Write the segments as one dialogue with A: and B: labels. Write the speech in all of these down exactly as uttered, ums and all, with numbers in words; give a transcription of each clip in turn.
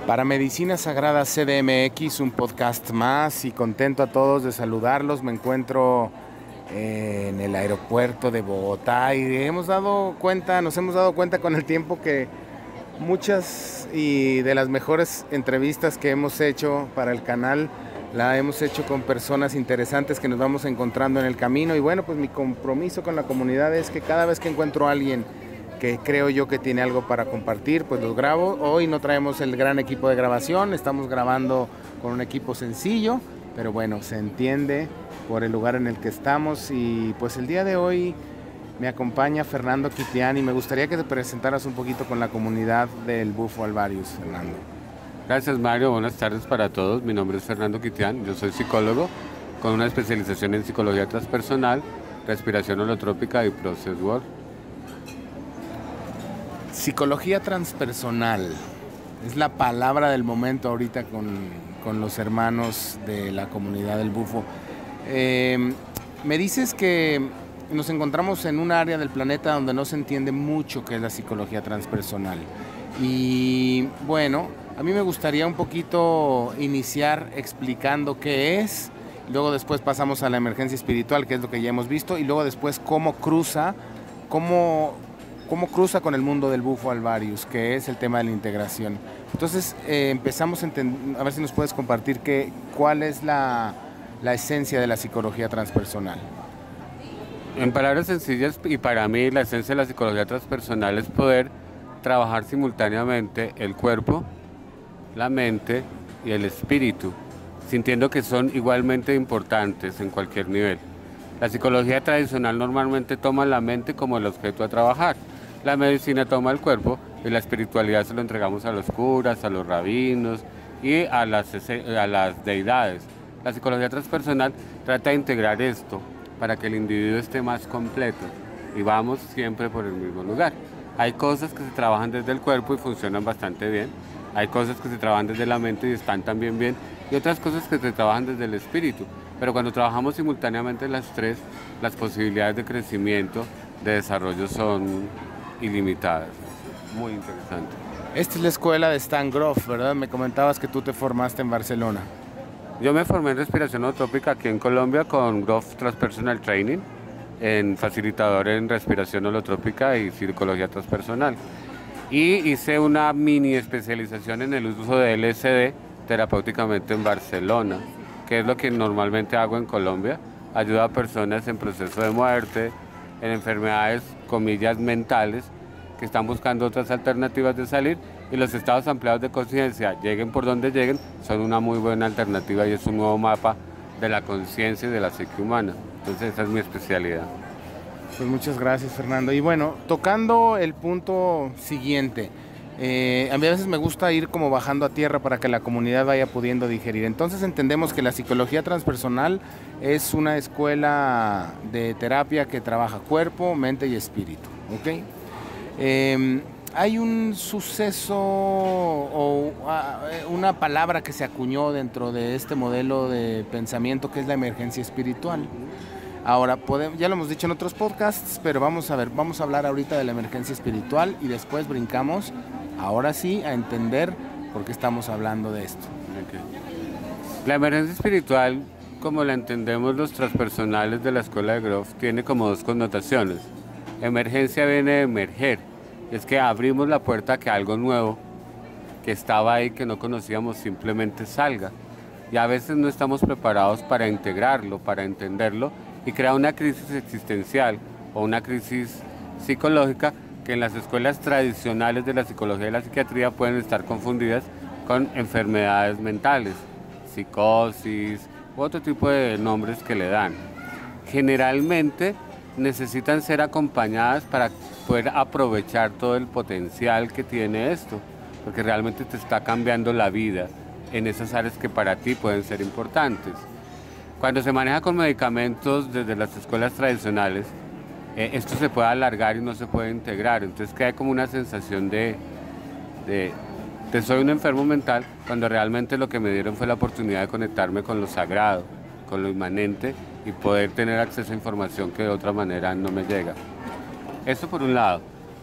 A: Para Medicina Sagrada C D M X, un podcast más, y contento a todos de saludarlos. Me encuentro eh, en el aeropuerto de Bogotá y hemos dado cuenta, nos hemos dado cuenta con el tiempo que muchas y de las mejores entrevistas que hemos hecho para el canal la hemos hecho con personas interesantes que nos vamos encontrando en el camino. Y bueno, pues mi compromiso con la comunidad es que cada vez que encuentro a alguien que creo yo que tiene algo para compartir, pues los grabo. Hoy no traemos el gran equipo de grabación, estamos grabando con un equipo sencillo, pero bueno, se entiende por el lugar en el que estamos. Y pues el día de hoy me acompaña Fernando Quitián y me gustaría que te presentaras un poquito con la comunidad del Bufo Alvarius, Fernando.
B: Gracias, Mario, buenas tardes para todos. Mi nombre es Fernando Quitián, yo soy psicólogo con una especialización en psicología transpersonal, respiración holotrópica y process work.
A: Psicología transpersonal es la palabra del momento ahorita con, con los hermanos de la comunidad del Bufo. Eh, me dices que nos encontramos en un área del planeta donde no se entiende mucho qué es la psicología transpersonal. Y bueno, a mí me gustaría un poquito iniciar explicando qué es, luego después pasamos a la emergencia espiritual, que es lo que ya hemos visto, y luego después cómo cruza, cómo... cómo cruza con el mundo del Bufo Alvarius, que es el tema de la integración. Entonces, eh, empezamos a, a ver si nos puedes compartir que, cuál es la, la esencia de la psicología transpersonal.
B: En palabras sencillas, y para mí la esencia de la psicología transpersonal es poder trabajar simultáneamente el cuerpo, la mente y el espíritu, sintiendo que son igualmente importantes en cualquier nivel. La psicología tradicional normalmente toma la mente como el objeto a trabajar. La medicina toma el cuerpo y la espiritualidad se lo entregamos a los curas, a los rabinos y a las, a las deidades. La psicología transpersonal trata de integrar esto para que el individuo esté más completo y vamos siempre por el mismo lugar. Hay cosas que se trabajan desde el cuerpo y funcionan bastante bien. Hay cosas que se trabajan desde la mente y están también bien. Y otras cosas que se trabajan desde el espíritu. Pero cuando trabajamos simultáneamente las tres, las posibilidades de crecimiento, de desarrollo son ilimitadas. Muy interesante.
A: Esta es la escuela de Stan Grof, ¿verdad? Me comentabas que tú te formaste en Barcelona.
B: Yo me formé en respiración holotrópica aquí en Colombia con Grof Transpersonal Training, en facilitador en respiración holotrópica y psicología transpersonal. Y hice una mini especialización en el uso de L S D terapéuticamente en Barcelona, que es lo que normalmente hago en Colombia. Ayuda a personas en proceso de muerte, en enfermedades, comillas, mentales, que están buscando otras alternativas de salir, y los estados ampliados de conciencia, lleguen por donde lleguen, son una muy buena alternativa y es un nuevo mapa de la conciencia y de la psique humana. Entonces esa es mi especialidad.
A: Pues muchas gracias, Fernando. Y bueno, tocando el punto siguiente, eh, a mí a veces me gusta ir como bajando a tierra para que la comunidad vaya pudiendo digerir. Entonces entendemos que la psicología transpersonal es una escuela de terapia que trabaja cuerpo, mente y espíritu, ¿ok? Eh, hay un suceso o uh, una palabra que se acuñó dentro de este modelo de pensamiento que es la emergencia espiritual. Ahora, podemos, ya lo hemos dicho en otros podcasts, pero vamos a ver, vamos a hablar ahorita de la emergencia espiritual y después brincamos, ahora sí, a entender por qué estamos hablando de esto.
B: Okay. La emergencia espiritual, como la entendemos los transpersonales de la escuela de Grof, tiene como dos connotaciones. Emergencia viene de emerger, es que abrimos la puerta a que algo nuevo que estaba ahí, que no conocíamos, simplemente salga. Y a veces no estamos preparados para integrarlo, para entenderlo, y crea una crisis existencial o una crisis psicológica que en las escuelas tradicionales de la psicología y la psiquiatría pueden estar confundidas con enfermedades mentales, psicosis u otro tipo de nombres que le dan. Generalmente necesitan ser acompañadas para poder aprovechar todo el potencial que tiene esto, porque realmente te está cambiando la vida en esas áreas que para ti pueden ser importantes. Cuando se maneja con medicamentos desde las escuelas tradicionales, eh, esto se puede alargar y no se puede integrar, entonces queda como una sensación de, de, de soy un enfermo mental, cuando realmente lo que me dieron fue la oportunidad de conectarme con lo sagrado, con lo inmanente y poder tener acceso a información que de otra manera no me llega. Eso por un lado.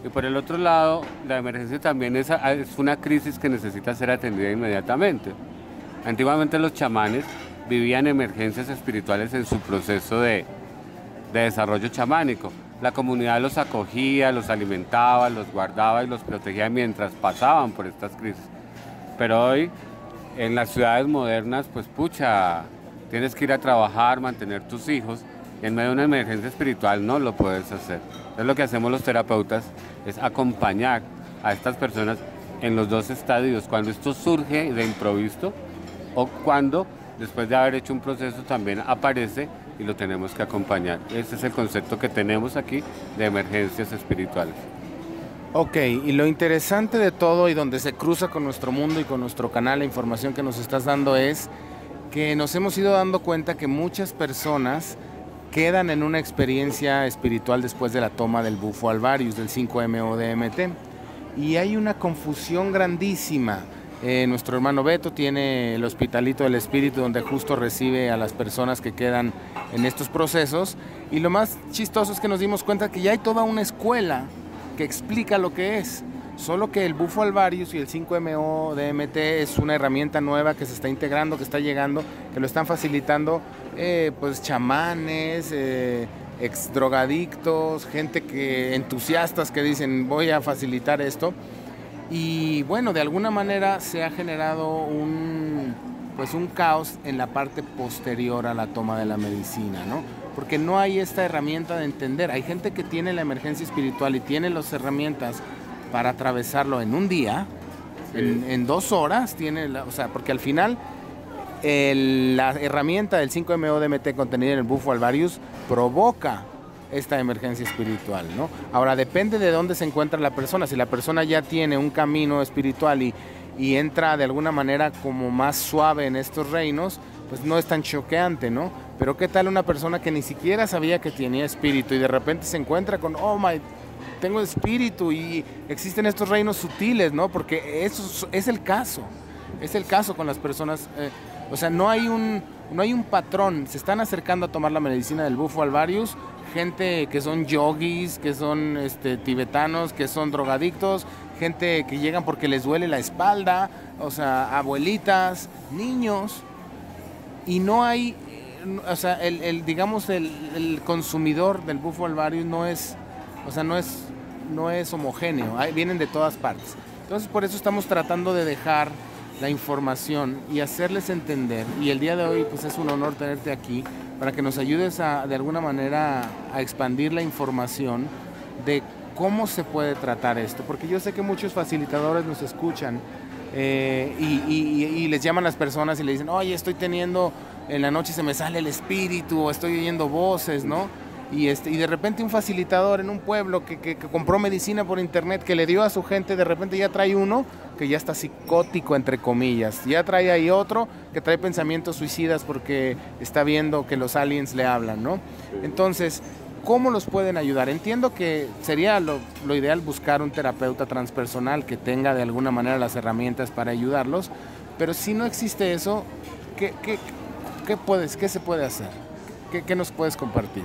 B: Y por el otro lado, la emergencia también es, es una crisis que necesita ser atendida inmediatamente. Antiguamente los chamanes vivían emergencias espirituales en su proceso de, de desarrollo chamánico. La comunidad los acogía, los alimentaba, los guardaba y los protegía mientras pasaban por estas crisis. Pero hoy, en las ciudades modernas, pues pucha, tienes que ir a trabajar, mantener tus hijos, y en medio de una emergencia espiritual no lo puedes hacer. Entonces lo que hacemos los terapeutas es acompañar a estas personas en los dos estadios, cuando esto surge de improviso o cuando después de haber hecho un proceso también aparece y lo tenemos que acompañar. Ese es el concepto que tenemos aquí de emergencias espirituales.
A: Ok, y lo interesante de todo y donde se cruza con nuestro mundo y con nuestro canal, la información que nos estás dando es que nos hemos ido dando cuenta que muchas personas quedan en una experiencia espiritual después de la toma del bufo alvarius, del cinco M O D M T. Y hay una confusión grandísima. Eh, nuestro hermano Beto tiene el Hospitalito del Espíritu, donde justo recibe a las personas que quedan en estos procesos. Y lo más chistoso es que nos dimos cuenta que ya hay toda una escuela que explica lo que es. Solo que el bufo alvarius y el cinco M O D M T es una herramienta nueva que se está integrando, que está llegando, que lo están facilitando eh, pues chamanes, eh, ex drogadictos, gente que entusiastas que dicen voy a facilitar esto. Y bueno, de alguna manera se ha generado un, pues un caos en la parte posterior a la toma de la medicina, ¿no? Porque no hay esta herramienta de entender. Hay gente que tiene la emergencia espiritual y tiene las herramientas para atravesarlo en un día, sí. en, en dos horas, tiene la, o sea, porque al final el, la herramienta del cinco M O D M T contenida en el bufo alvarius provoca esta emergencia espiritual, ¿no? Ahora, depende de dónde se encuentra la persona. Si la persona ya tiene un camino espiritual y, y entra de alguna manera como más suave en estos reinos, pues no es tan choqueante, ¿no? Pero ¿qué tal una persona que ni siquiera sabía que tenía espíritu y de repente se encuentra con, oh my, tengo espíritu, y existen estos reinos sutiles, ¿no? Porque eso es el caso, es el caso con las personas, eh, o sea, no hay un, no hay un patrón. Se están acercando a tomar la medicina del bufo alvarius gente que son yogis, que son este, tibetanos, que son drogadictos, gente que llegan porque les duele la espalda, o sea, abuelitas, niños, y no hay, o sea, el, el digamos, el, el consumidor del bufo alvarius no es, o sea, no es, no es homogéneo, hay, vienen de todas partes. Entonces, por eso estamos tratando de dejar la información y hacerles entender, y el día de hoy pues es un honor tenerte aquí para que nos ayudes a, de alguna manera a expandir la información de cómo se puede tratar esto, porque yo sé que muchos facilitadores nos escuchan eh, y, y, y les llaman a las personas y le dicen, oye, estoy teniendo, en la noche se me sale el espíritu, o estoy oyendo voces, ¿no? Y, este, y de repente un facilitador en un pueblo que, que, que compró medicina por internet, que le dio a su gente, de repente ya trae uno que ya está psicótico, entre comillas. Ya trae ahí otro que trae pensamientos suicidas porque está viendo que los aliens le hablan, ¿no? Entonces, ¿cómo los pueden ayudar? Entiendo que sería lo, lo ideal buscar un terapeuta transpersonal que tenga de alguna manera las herramientas para ayudarlos, pero si no existe eso, ¿qué, qué, qué, puedes, qué se puede hacer? ¿Qué, qué nos puedes compartir?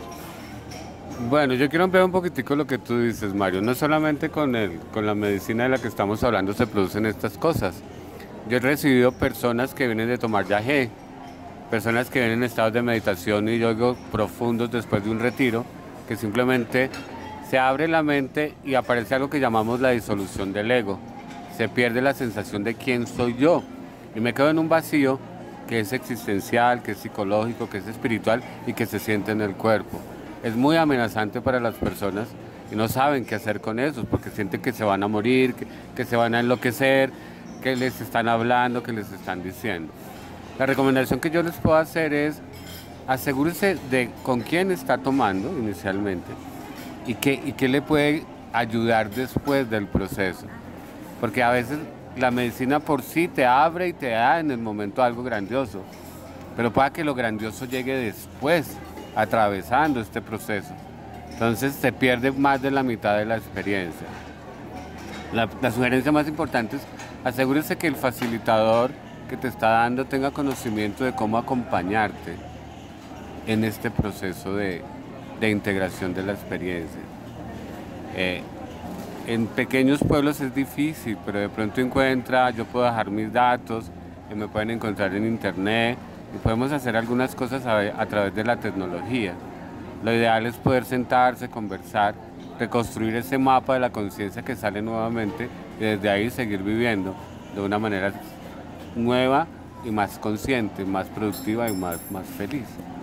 B: Bueno, yo quiero ampliar un poquitico lo que tú dices, Mario. No solamente con, el, con la medicina de la que estamos hablando se producen estas cosas. Yo he recibido personas que vienen de tomar yagé, personas que vienen en estados de meditación y yoga profundos después de un retiro, que simplemente se abre la mente y aparece algo que llamamos la disolución del ego. Se pierde la sensación de quién soy yo y me quedo en un vacío que es existencial, que es psicológico, que es espiritual y que se siente en el cuerpo. Es muy amenazante para las personas y no saben qué hacer con eso, porque sienten que se van a morir, que, que se van a enloquecer, que les están hablando, que les están diciendo. La recomendación que yo les puedo hacer es asegúrese de con quién está tomando inicialmente y qué, y qué le puede ayudar después del proceso. Porque a veces la medicina por sí te abre y te da en el momento algo grandioso, pero puede que lo grandioso llegue después, atravesando este proceso. Entonces se pierde más de la mitad de la experiencia. La, la sugerencia más importante es asegúrese que el facilitador que te está dando tenga conocimiento de cómo acompañarte en este proceso de, de integración de la experiencia. Eh, En pequeños pueblos es difícil, pero de pronto encuentra, yo puedo dejar mis datos, y me pueden encontrar en internet y podemos hacer algunas cosas a, a través de la tecnología. Lo ideal es poder sentarse, conversar, reconstruir ese mapa de la conciencia que sale nuevamente y desde ahí seguir viviendo de una manera nueva y más consciente, más productiva y más, más feliz.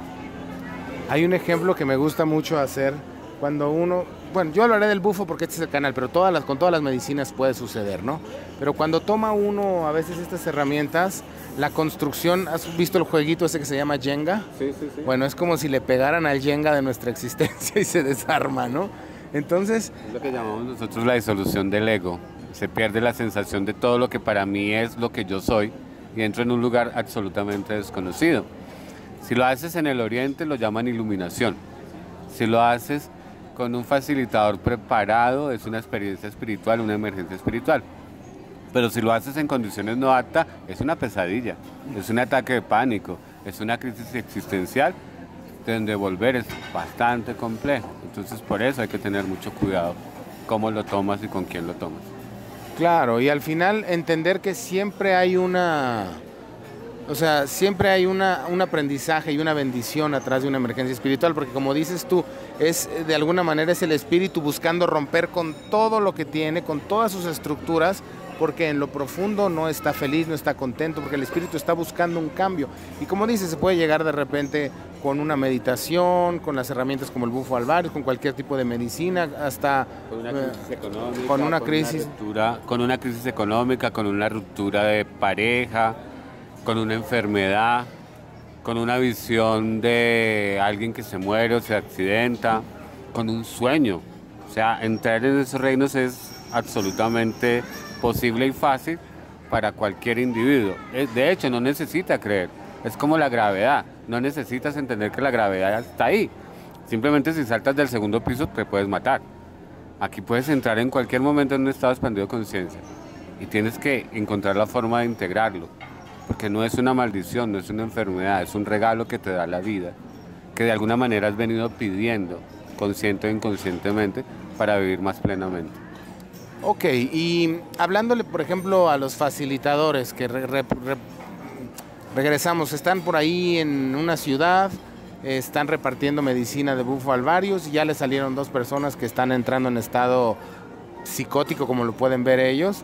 A: Hay un ejemplo que me gusta mucho hacer cuando uno, bueno, yo hablaré del bufo porque este es el canal, pero todas las, con todas las medicinas puede suceder, ¿no? Pero cuando toma uno a veces estas herramientas, la construcción, ¿has visto el jueguito ese que se llama Jenga?
B: Sí, sí, sí.
A: Bueno, es como si le pegaran al Jenga de nuestra existencia y se desarma, ¿no? Entonces...
B: Es lo que llamamos nosotros la disolución del ego. Se pierde la sensación de todo lo que para mí es lo que yo soy y entro en un lugar absolutamente desconocido. Si lo haces en el oriente lo llaman iluminación. Si lo haces con un facilitador preparado es una experiencia espiritual, una emergencia espiritual. Pero si lo haces en condiciones no aptas es una pesadilla, es un ataque de pánico, es una crisis existencial de donde volver es bastante complejo. Entonces por eso hay que tener mucho cuidado cómo lo tomas y con quién lo tomas.
A: Claro, y al final entender que siempre hay una... O sea, siempre hay una, un aprendizaje y una bendición atrás de una emergencia espiritual, porque como dices tú, es de alguna manera es el espíritu buscando romper con todo lo que tiene, con todas sus estructuras, porque en lo profundo no está feliz, no está contento, porque el espíritu está buscando un cambio. Y como dices, se puede llegar de repente con una meditación, con las herramientas como el bufo alvarius, con cualquier tipo de medicina, hasta...
B: Con una crisis económica,
A: con una
B: con
A: crisis,
B: una ruptura, con una crisis económica, con una ruptura de pareja, con una enfermedad, con una visión de alguien que se muere o se accidenta, con un sueño. O sea, entrar en esos reinos es absolutamente posible y fácil para cualquier individuo. De hecho, no necesita creer. Es como la gravedad. No necesitas entender que la gravedad está ahí. Simplemente si saltas del segundo piso te puedes matar. Aquí puedes entrar en cualquier momento en un estado expandido de conciencia y tienes que encontrar la forma de integrarlo. Porque no es una maldición, no es una enfermedad, es un regalo que te da la vida, que de alguna manera has venido pidiendo, consciente o inconscientemente, para vivir más plenamente.
A: Ok, y hablándole, por ejemplo, a los facilitadores que re, re, re, regresamos, están por ahí en una ciudad, eh, están repartiendo medicina de bufo alvarius y ya le salieron dos personas que están entrando en estado psicótico, como lo pueden ver ellos.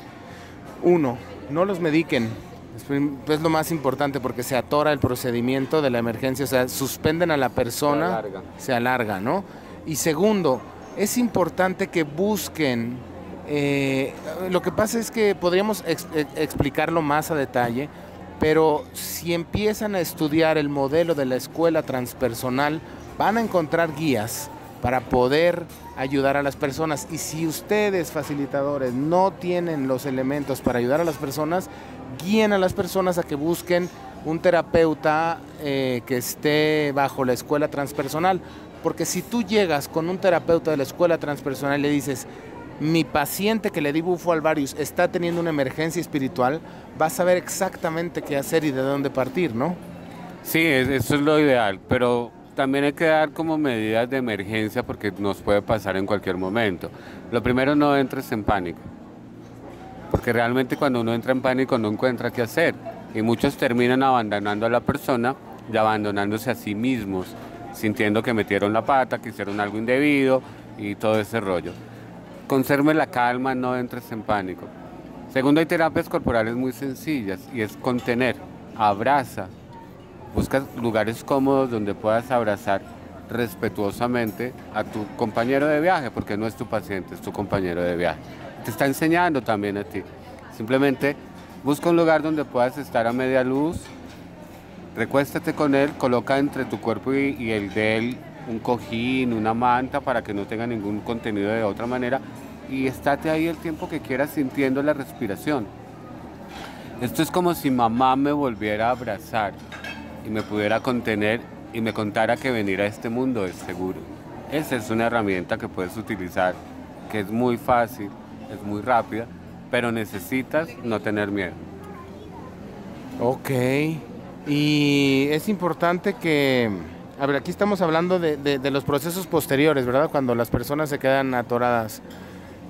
A: Uno, no los mediquen. Es lo más importante porque se atora el procedimiento de la emergencia, o sea, suspenden a la persona,
B: se alarga,
A: se alarga, ¿no? Y segundo, es importante que busquen, eh, lo que pasa es que podríamos ex explicarlo más a detalle, pero si empiezan a estudiar el modelo de la escuela transpersonal, van a encontrar guías para poder ayudar a las personas. Y si ustedes, facilitadores, no tienen los elementos para ayudar a las personas, guíen a las personas a que busquen un terapeuta eh, que esté bajo la escuela transpersonal. Porque si tú llegas con un terapeuta de la escuela transpersonal y le dices, mi paciente que le di bufo alvarius está teniendo una emergencia espiritual, vas a saber exactamente qué hacer y de dónde partir, ¿no?
B: Sí, eso es lo ideal, pero también hay que dar como medidas de emergencia porque nos puede pasar en cualquier momento. Lo primero, no entres en pánico, porque realmente cuando uno entra en pánico no encuentra qué hacer y muchos terminan abandonando a la persona y abandonándose a sí mismos, sintiendo que metieron la pata, que hicieron algo indebido y todo ese rollo. Conserve la calma, no entres en pánico. Segundo, hay terapias corporales muy sencillas y es contener, abraza. Busca lugares cómodos donde puedas abrazar respetuosamente a tu compañero de viaje, porque no es tu paciente, es tu compañero de viaje. Te está enseñando también a ti. Simplemente busca un lugar donde puedas estar a media luz, recuéstate con él, coloca entre tu cuerpo y, y el de él un cojín, una manta para que no tenga ningún contenido de otra manera y estate ahí el tiempo que quieras sintiendo la respiración. Esto es como si mamá me volviera a abrazar y me pudiera contener y me contara que venir a este mundo es seguro. Esa es una herramienta que puedes utilizar, que es muy fácil, es muy rápida, pero necesitas no tener miedo.
A: Ok, y es importante que, a ver, aquí estamos hablando de, de, de los procesos posteriores, ¿verdad? Cuando las personas se quedan atoradas.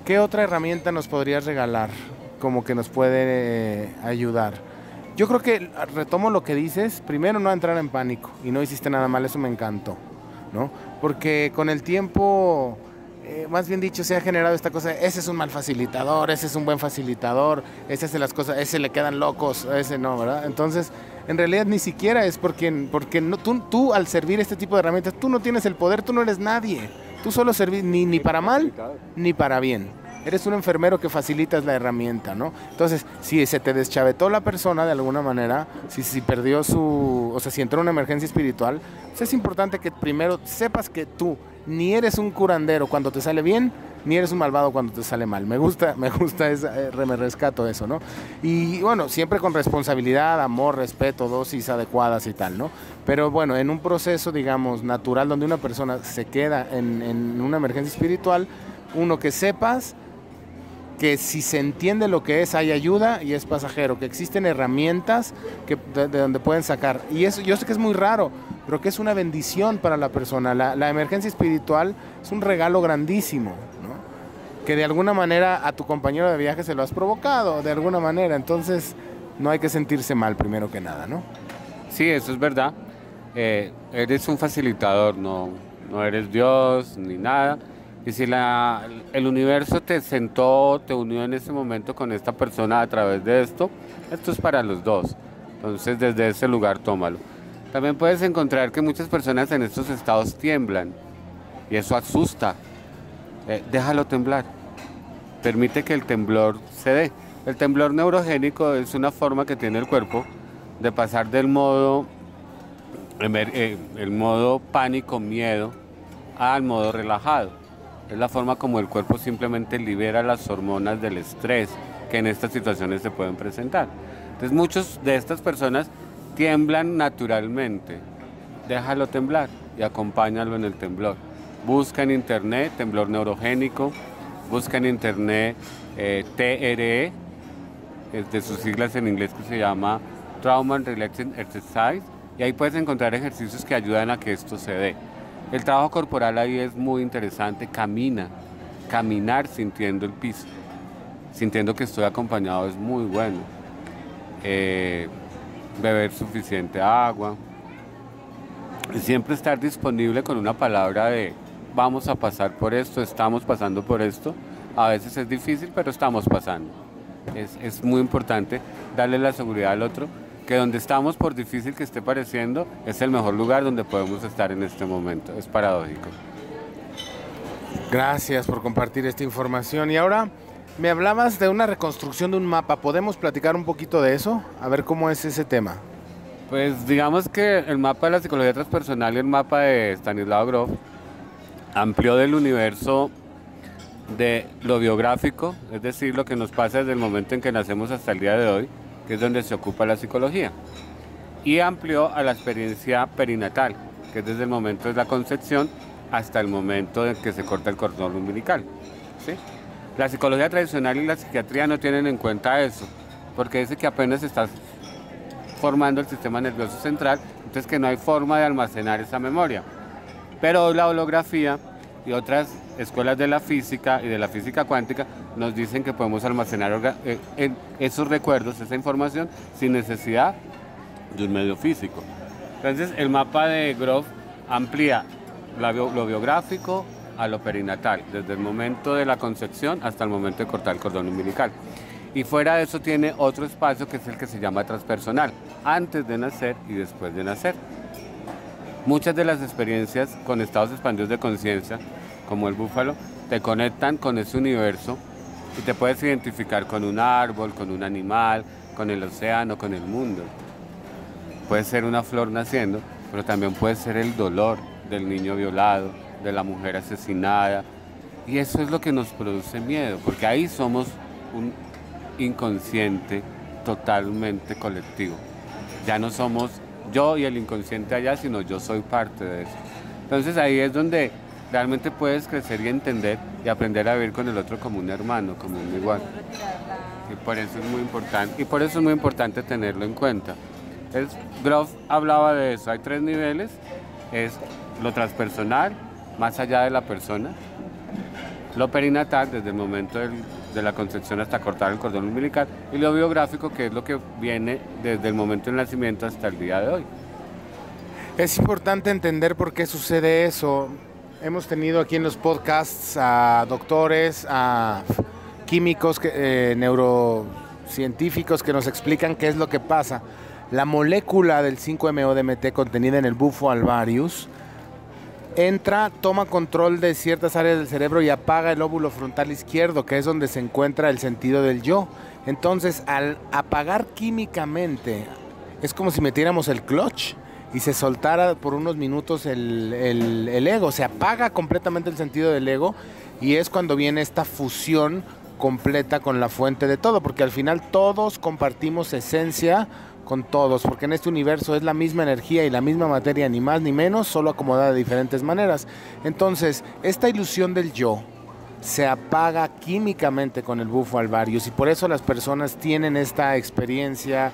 A: ¿qué otra herramienta nos podrías regalar como que nos puede eh, ayudar? Yo creo que, retomo lo que dices, primero no entrar en pánico y no hiciste nada mal, eso me encantó, ¿no? Porque con el tiempo, eh, más bien dicho, se ha generado esta cosa, ese es un mal facilitador, ese es un buen facilitador, ese hace las cosas, ese le quedan locos, ese no, ¿verdad? Entonces, en realidad ni siquiera es porque, porque no, tú, tú al servir este tipo de herramientas, tú no tienes el poder, tú no eres nadie, tú solo servís ni, ni para mal ni para bien. Eres un enfermero que facilitas la herramienta, ¿no? Entonces, si se te deschavetó la persona de alguna manera, si, si perdió su... o sea, si entró en una emergencia espiritual, pues es importante que primero sepas que tú ni eres un curandero cuando te sale bien, ni eres un malvado cuando te sale mal. Me gusta, me gusta, esa, eh, me rescato eso, ¿no? Y bueno, siempre con responsabilidad, amor, respeto, dosis adecuadas y tal, ¿no? Pero bueno, en un proceso, digamos, natural, donde una persona se queda en, en una emergencia espiritual, uno, que sepas que si se entiende lo que es, hay ayuda y es pasajero, que existen herramientas que, de, de donde pueden sacar. Y eso yo sé que es muy raro, pero que es una bendición para la persona. La, la emergencia espiritual es un regalo grandísimo, ¿no? Que de alguna manera a tu compañero de viaje se lo has provocado, de alguna manera. Entonces no hay que sentirse mal, primero que nada, ¿no?
B: Sí, eso es verdad. Eh, eres un facilitador, no, no eres Dios ni nada. Y si la, el universo te sentó, te unió en ese momento con esta persona a través de esto, esto es para los dos. Entonces, desde ese lugar, tómalo. También puedes encontrar que muchas personas en estos estados tiemblan. Y eso asusta. Eh, déjalo temblar. Permite que el temblor se dé. El temblor neurogénico es una forma que tiene el cuerpo de pasar del modo, eh, el modo pánico, miedo, al modo relajado. Es la forma como el cuerpo simplemente libera las hormonas del estrés que en estas situaciones se pueden presentar. Entonces muchos de estas personas tiemblan naturalmente. Déjalo temblar y acompáñalo en el temblor. Busca en internet temblor neurogénico, busca en internet eh, T R E, es de sus siglas en inglés, que se llama Trauma Relaxing Exercise, y ahí puedes encontrar ejercicios que ayudan a que esto se dé. El trabajo corporal ahí es muy interesante. Camina, caminar sintiendo el piso, sintiendo que estoy acompañado es muy bueno. Eh, beber suficiente agua. Y siempre estar disponible con una palabra de vamos a pasar por esto, estamos pasando por esto. A veces es difícil, pero estamos pasando. Es, es muy importante darle la seguridad al otro, que donde estamos, por difícil que esté pareciendo, es el mejor lugar donde podemos estar en este momento. Es paradójico.
A: Gracias por compartir esta información. Y ahora me hablabas de una reconstrucción de un mapa. ¿Podemos platicar un poquito de eso? A ver cómo es ese tema.
B: Pues digamos que el mapa de la psicología transpersonal y el mapa de Stanislav Grof amplió del universo de lo biográfico, es decir, lo que nos pasa desde el momento en que nacemos hasta el día de hoy, que es donde se ocupa la psicología, y amplió a la experiencia perinatal, que es desde el momento de la concepción hasta el momento en que se corta el cordón umbilical, ¿sí? La psicología tradicional y la psiquiatría no tienen en cuenta eso, porque dice que apenas estás formando el sistema nervioso central, entonces que no hay forma de almacenar esa memoria. Pero la holografía y otras escuelas de la física y de la física cuántica nos dicen que podemos almacenar eh, en esos recuerdos, esa información, sin necesidad de un medio físico. Entonces el mapa de Grof amplía la, lo biográfico a lo perinatal, desde el momento de la concepción hasta el momento de cortar el cordón umbilical. Y fuera de eso tiene otro espacio que es el que se llama transpersonal, antes de nacer y después de nacer. Muchas de las experiencias con estados expandidos de conciencia, como el búfalo, te conectan con ese universo y te puedes identificar con un árbol, con un animal, con el océano, con el mundo. Puede ser una flor naciendo, pero también puede ser el dolor del niño violado, de la mujer asesinada. Y eso es lo que nos produce miedo, porque ahí somos un inconsciente totalmente colectivo. Ya no somos yo y el inconsciente allá, sino yo soy parte de eso. Entonces ahí es donde realmente puedes crecer y entender y aprender a vivir con el otro como un hermano, como un igual. Y por eso es muy importante, y por eso es muy importante tenerlo en cuenta. Es, Grof hablaba de eso, hay tres niveles, es lo transpersonal, más allá de la persona, Lo perinatal, desde el momento del, de la concepción hasta cortar el cordón umbilical, y lo biográfico, que es lo que viene desde el momento del nacimiento hasta el día de hoy.
A: Es importante entender por qué sucede eso. Hemos tenido aquí en los podcasts a doctores, a químicos, eh, neurocientíficos que nos explican qué es lo que pasa. La molécula del cinco M O D M T contenida en el bufo alvarius entra, toma control de ciertas áreas del cerebro y apaga el lóbulo frontal izquierdo, que es donde se encuentra el sentido del yo. Entonces, al apagar químicamente, es como si metiéramos el clutch y se soltara por unos minutos el, el, el ego. Se apaga completamente el sentido del ego y es cuando viene esta fusión completa con la fuente de todo, porque al final todos compartimos esencia con todos, porque en este universo es la misma energía y la misma materia, ni más ni menos, solo acomodada de diferentes maneras. Entonces, esta ilusión del yo se apaga químicamente con el bufo alvarius y por eso las personas tienen esta experiencia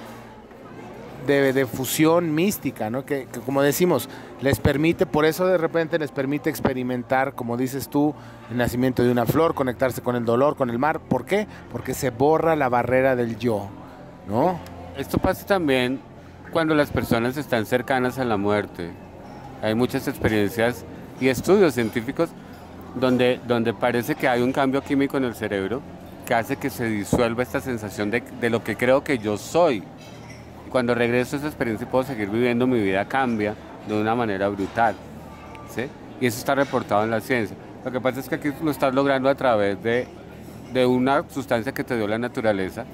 A: de, de fusión mística, ¿no? Que, que como decimos, les permite, por eso de repente les permite experimentar, como dices tú, el nacimiento de una flor, conectarse con el dolor, con el mar. ¿Por qué? Porque se borra la barrera del yo, ¿no?
B: Esto pasa también cuando las personas están cercanas a la muerte. Hay muchas experiencias y estudios científicos donde, donde parece que hay un cambio químico en el cerebro que hace que se disuelva esta sensación de, de lo que creo que yo soy. Cuando regreso a esa experiencia y puedo seguir viviendo, mi vida cambia de una manera brutal, ¿sí? Y eso está reportado en la ciencia. Lo que pasa es que aquí lo estás logrando a través de, de una sustancia que te dio la naturaleza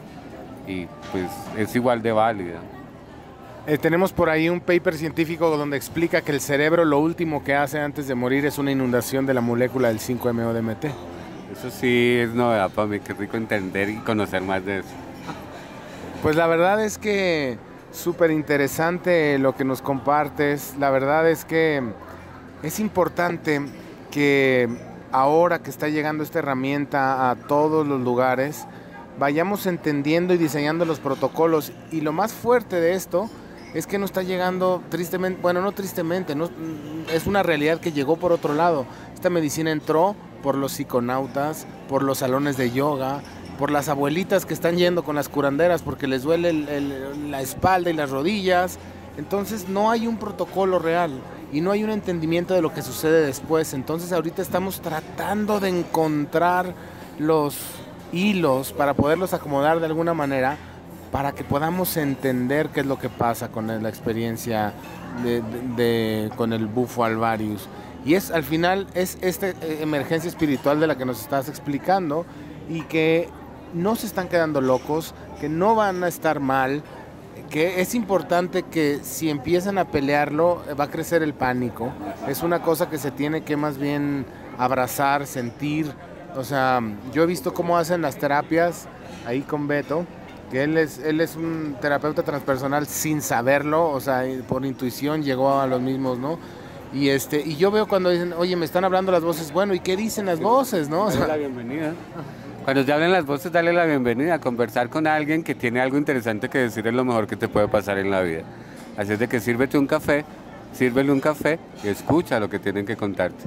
B: y pues es igual de válida.
A: Eh, tenemos por ahí un paper científico donde explica que el cerebro lo último que hace antes de morir es una inundación de la molécula del cinco M O D M T.
B: Eso sí es novedad para mí, qué rico entender y conocer más de eso.
A: Pues la verdad es que súper interesante lo que nos compartes. La verdad es que es importante que ahora que está llegando esta herramienta a todos los lugares, vayamos entendiendo y diseñando los protocolos. Y lo más fuerte de esto es que no está llegando tristemente, bueno, no tristemente, no, es una realidad que llegó por otro lado. Esta medicina entró por los psiconautas, por los salones de yoga, por las abuelitas que están yendo con las curanderas porque les duele el, el, la espalda y las rodillas. Entonces no hay un protocolo real y no hay un entendimiento de lo que sucede después. Entonces ahorita estamos tratando de encontrar los hilos para poderlos acomodar de alguna manera para que podamos entender qué es lo que pasa con la experiencia de, de, de, con el bufo alvarius. Y es al final es esta emergencia espiritual de la que nos estás explicando y que no se están quedando locos, que no van a estar mal, que es importante que si empiezan a pelearlo va a crecer el pánico. Es una cosa que se tiene que más bien abrazar, sentir. O sea, yo he visto cómo hacen las terapias ahí con Beto, que él es, él es un terapeuta transpersonal sin saberlo, o sea, por intuición llegó a los mismos, ¿no? Y este y yo veo cuando dicen, oye, me están hablando las voces, bueno, ¿y qué dicen las voces, no? O sea,
B: dale la bienvenida. Cuando te hablen las voces, dale la bienvenida. Conversar con alguien que tiene algo interesante que decir es lo mejor que te puede pasar en la vida. Así es de que sírvete un café, sírvele un café y escucha lo que tienen que contarte.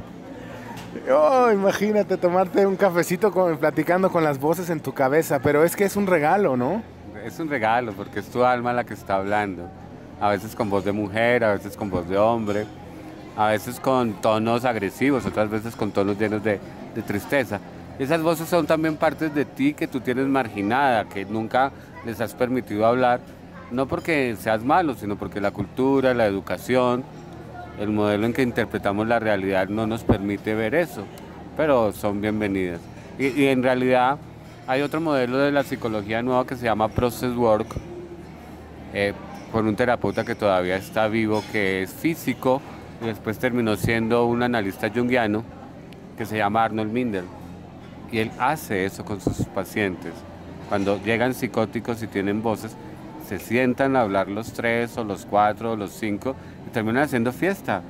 A: Oh, imagínate tomarte un cafecito con, platicando con las voces en tu cabeza, pero es que es un regalo, ¿no?
B: Es un regalo porque es tu alma la que está hablando. A veces con voz de mujer, a veces con voz de hombre, a veces con tonos agresivos, otras veces con tonos llenos de, de tristeza. Esas voces son también partes de ti que tú tienes marginada, que nunca les has permitido hablar, no porque seas malo, sino porque la cultura, la educación, el modelo en que interpretamos la realidad no nos permite ver eso, pero son bienvenidas. Y, y en realidad hay otro modelo de la psicología nueva que se llama Process Work, eh, por un terapeuta que todavía está vivo, que es físico, y después terminó siendo un analista junguiano, que se llama Arnold Mindel. Y él hace eso con sus pacientes. Cuando llegan psicóticos y tienen voces, se sientan a hablar los tres o los cuatro o los cinco y terminan haciendo fiesta.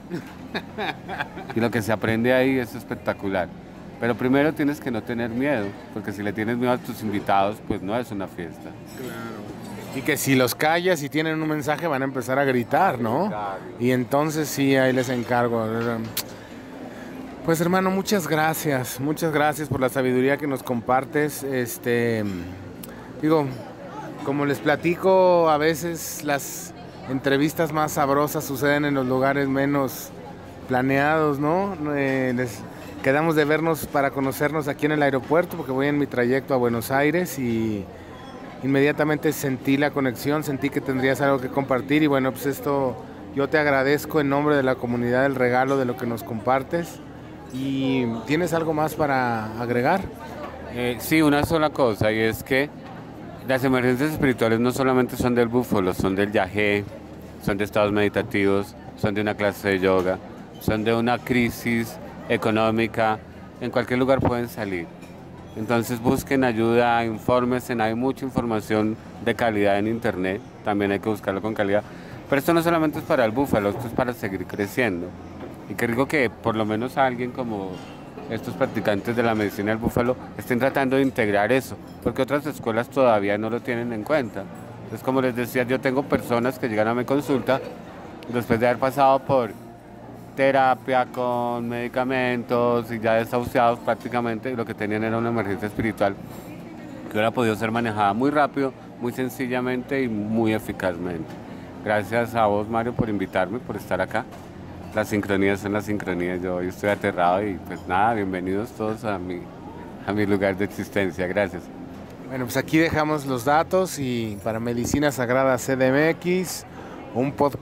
B: Y lo que se aprende ahí es espectacular. Pero primero tienes que no tener miedo, porque si le tienes miedo a tus invitados, pues no es una fiesta.
A: Claro. Y que si los callas y tienen un mensaje van a empezar a gritar, ¿no? Claro. Y entonces sí, ahí les encargo. Pues hermano, muchas gracias, muchas gracias por la sabiduría que nos compartes. Este, digo, como les platico, a veces las entrevistas más sabrosas suceden en los lugares menos planeados, ¿no? Eh, les quedamos de vernos para conocernos aquí en el aeropuerto, porque voy en mi trayecto a Buenos Aires y inmediatamente sentí la conexión, sentí que tendrías algo que compartir y bueno, pues esto yo te agradezco en nombre de la comunidad el regalo de lo que nos compartes. ¿Y tienes algo más para agregar?
B: Eh, sí, una sola cosa, y es que las emergencias espirituales no solamente son del búfalo, son del yagé, son de estados meditativos, son de una clase de yoga, son de una crisis económica, en cualquier lugar pueden salir. Entonces busquen ayuda, infórmense, hay mucha información de calidad en internet, también hay que buscarlo con calidad. Pero esto no solamente es para el búfalo, esto es para seguir creciendo. Y que digo que por lo menos alguien como estos practicantes de la medicina del búfalo estén tratando de integrar eso, porque otras escuelas todavía no lo tienen en cuenta. Entonces, como les decía, yo tengo personas que llegan a mi consulta después de haber pasado por terapia con medicamentos y ya desahuciados prácticamente, y lo que tenían era una emergencia espiritual que hubiera podido ser manejada muy rápido, muy sencillamente y muy eficazmente. Gracias a vos, Mario, por invitarme, por estar acá. Las sincronías son las sincronías, yo hoy estoy aterrado y pues nada, bienvenidos todos a mi, a mi lugar de existencia, gracias.
A: Bueno, pues aquí dejamos los datos y para Medicina Sagrada C D M X, un podcast